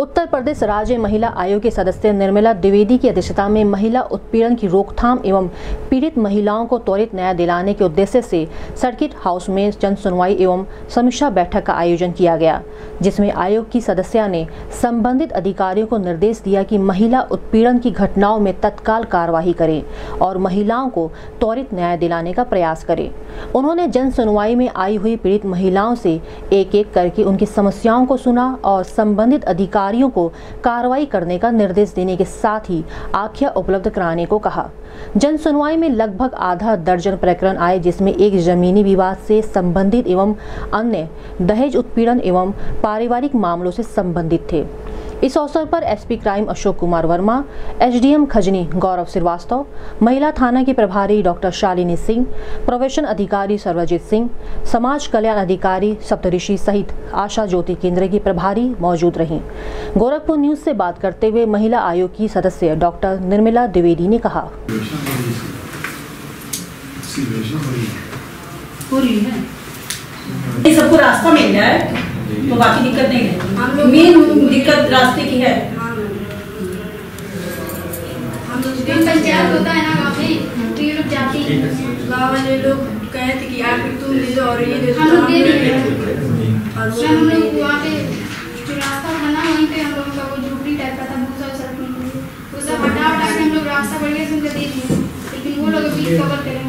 उत्तर प्रदेश राज्य महिला आयोग के सदस्य निर्मला द्विवेदी की अध्यक्षता में महिला उत्पीड़न की रोकथाम एवं पीड़ित महिलाओं को त्वरित न्याय दिलाने के उद्देश्य से सर्किट हाउस में जन सुनवाई एवं समीक्षा बैठक का आयोजन किया गया, जिसमें आयोग की सदस्या ने संबंधित अधिकारियों को निर्देश दिया कि महिला उत्पीड़न की घटनाओं में तत्काल कार्रवाई करें और महिलाओं को त्वरित न्याय दिलाने का प्रयास करें। उन्होंने जन सुनवाई में आई हुई पीड़ित महिलाओं से एक एक करके उनकी समस्याओं को सुना और संबंधित अधिकारियों को कार्रवाई करने का निर्देश देने के साथ ही आख्या उपलब्ध कराने को कहा। जन सुनवाई में लगभग आधा दर्जन प्रकरण आए, जिसमें एक जमीनी विवाद से संबंधित एवं अन्य दहेज उत्पीड़न एवं पारिवारिक मामलों से संबंधित थे। इस अवसर पर SP crime Ashok Kumar Verma, SDM Khajni Gaurav Shrivastava, महिला थाना की प्रभारी डॉक्टर शालिनी सिंह, प्रोबेशन अधिकारी सर्वजीत सिंह, समाज कल्याण अधिकारी सप्तऋषि सहित आशा ज्योति केंद्र की प्रभारी मौजूद रहीं। गोरखपुर न्यूज से बात करते हुए महिला आयोग की सदस्य डॉक्टर निर्मला द्विवेदी ने कहा, सबको रास्ता मिल जाए तो बाकी दिक्कत नहीं है। मेन दिक्कत रास्ते की है। हम पंचायत होता है ना गाँव में, तो ये लोग जाते हैं, गाँव वाले लोग कहे थे कि आप तुम ले जाओ और ये ले जाओ, हम लोग दे दिए। हम लोग वहाँ पे जो रास्ता बना वहीं पे हम लोगों का वो झोपड़ी टाइप का था, भूसा सड़क में वो सब हटा के हम लोग रास्ता बढ़िया से उनको दे दिए, लेकिन वो लोग अभी कवर करेंगे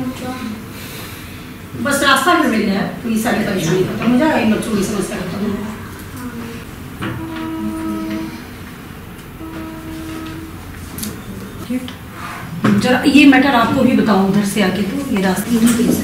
बस रास्ता भी मिल जाए तो ये सारी परेशानी खत्म हो जाए, इन बच्चों की समस्या खत्म हो जाए। जरा ये मैटर आपको भी बताऊं उधर से आके, तो ये रास्ते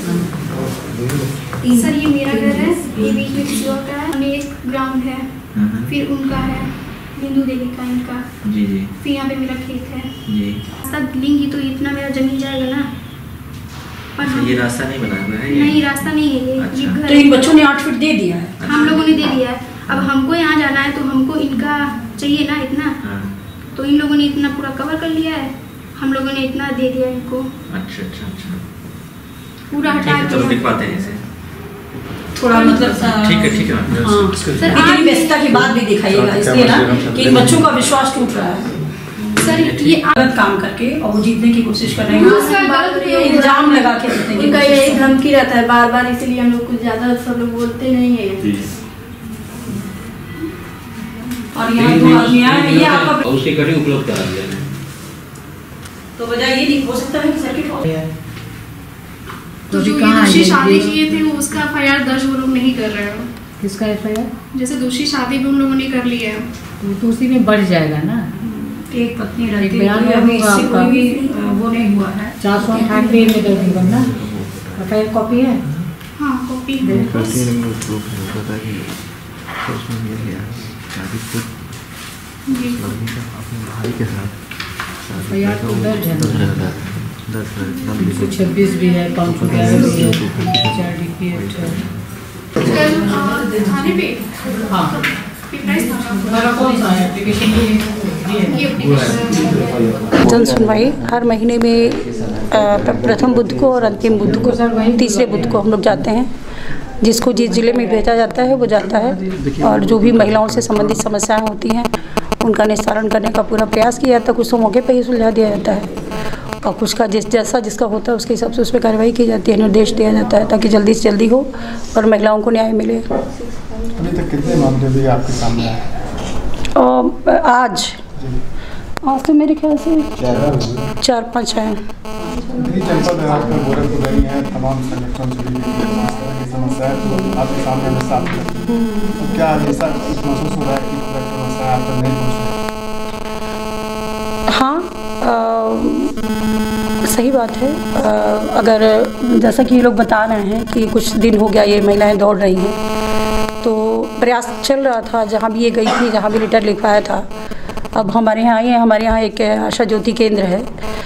सर ये मेरा घर है, ये बीच में किसी और का है, हमें एक ग्राउंड है, फिर उनका है बिंदु देवी का, इनका जी जी, फिर यहाँ पे मेरा खेत है जी। सब लेंगी तो इतना मेरा जमीन जाएगा ना। अच्छा, ये रास्ता नहीं बना हुआ है? नहीं, रास्ता नहीं है ये। अच्छा। ये घर तो इन बच्चों ने 8 फीट दे दिया है। अच्छा। हम लोगों ने दे दिया है। अब हमको यहाँ जाना है तो हमको इनका चाहिए ना इतना। हाँ। तो इन लोगों ने इतना पूरा कवर कर लिया है, हम लोगों ने इतना दे दिया इनको। अच्छा अच्छा अच्छा, पूरा हटा चलो दिया। दिखवाते हैं इसे थोड़ा मतलब ठीक है हाँ, सर इतनी व्यस्तता के बाद भी दिखाइएगा, इसलिए ना कि इन बच्चों का विश्वास टूट रहा है। सर ये गलत काम करके और वो जीतने की कोशिश कर रहे हैं, इल्जाम लगा के जीतने की उनका कोशिश यही धमकी रहता है बार बार, इसलिए हम लोग कुछ ज्यादा सब लोग बोलते नहीं है। और यहाँ तो आदमी आए, ये आपका उसकी कड़ी उपलब्ध करा दिया है। तो वजह ये नहीं हो सकता है कि सर्किट हो गया। तो जो ये दोषी शादी किए थे वो उसका एफआईआर दर्ज वो लोग नहीं कर रहे हो। किसका एफआईआर? जैसे दोषी शादी भी उन लोगों ने कर लिया है तो उसी में बढ़ जाएगा ना। एक पत्नी रहती बयान है, अभी इससे आपका। कोई भी वो नहीं हुआ है। 498 में दर्ज होगा ना। एफआईआर कॉपी है? हाँ कॉपी है। एफआईआर तो दर्ज है, 226 भी है, 511 भी है, 4 DPH है। थाने पे हाँ, पिपराइस थाना हमारा कौन सा है एप्लीकेशन जन सुनवाई हर महीने में प्रथम बुध को और अंतिम बुध को, तीसरे बुध को हम लोग जाते हैं। जिसको जिस जिले में भेजा जाता है वो जाता है और जो भी महिलाओं से संबंधित समस्याएं होती हैं उनका निस्तारण करने का पूरा प्रयास किया जाता है। कुछ तो मौके पर ही सुलझा दिया जाता है और कुछ का जैसा जिसका होता है उसके हिसाब से उस पर कार्रवाई की जाती है, निर्देश दिया जाता है ताकि जल्दी से जल्दी हो और महिलाओं को न्याय मिले। अभी तक कितने मामले भी आपके सामने आए? आज तो मेरे ख्याल से 4-5 हैं। जनपद गोरखपुर रही है, तमाम संगठन से की समस्या है तो आपके सामने में साफ है, तो क्या ऐसा महसूस हो रहा है कि समस्या आप तक नहीं पहुँच रही? हाँ, सही बात है। अगर जैसा कि ये लोग बता रहे हैं कि कुछ दिन हो गया ये महिलाएं दौड़ रही हैं, तो प्रयास चल रहा था जहाँ भी ये गई थी, जहाँ भी लेटर लिखवाया था। अब हमारे यहाँ आई है, हमारे यहाँ एक आशा ज्योति केंद्र है,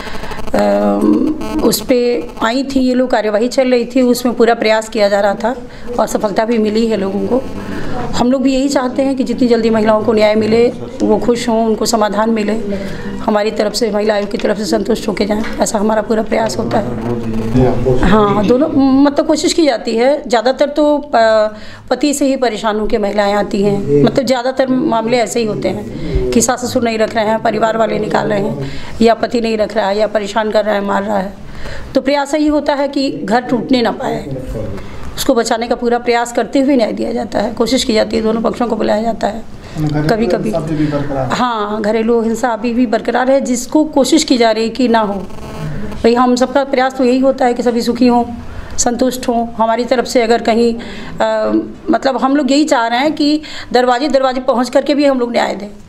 उस पर आई थी ये लोग, कार्यवाही चल रही थी, उसमें पूरा प्रयास किया जा रहा था और सफलता भी मिली है लोगों को। हम लोग भी यही चाहते हैं कि जितनी जल्दी महिलाओं को न्याय मिले, वो खुश हों, उनको समाधान मिले। हमारी तरफ से, महिला आयोग की तरफ से संतुष्ट होके जाएं, ऐसा हमारा पूरा प्रयास होता है। हाँ, दोनों मतलब कोशिश की जाती है। ज़्यादातर तो पति से ही परेशान होकर महिलाएं आती हैं। मतलब ज़्यादातर मामले ऐसे ही होते हैं कि सास ससुर नहीं रख रहे हैं, परिवार वाले निकाल रहे हैं, या पति नहीं रख रहा है, या परेशान कर रहा है, मार रहा है। तो प्रयास यही होता है कि घर टूटने ना पाए, उसको बचाने का पूरा प्रयास करते हुए न्याय दिया जाता है। कोशिश की जाती है, दोनों पक्षों को बुलाया जाता है। कभी कभी हाँ, घरेलू हिंसा अभी भी बरकरार है, जिसको कोशिश की जा रही है कि ना हो। भाई हम सबका प्रयास तो यही होता है कि सभी सुखी हों, संतुष्ट हों। हमारी तरफ से अगर कहीं मतलब हम लोग यही चाह रहे हैं कि दरवाजे दरवाजे पहुंच करके भी हम लोग न्याय दें।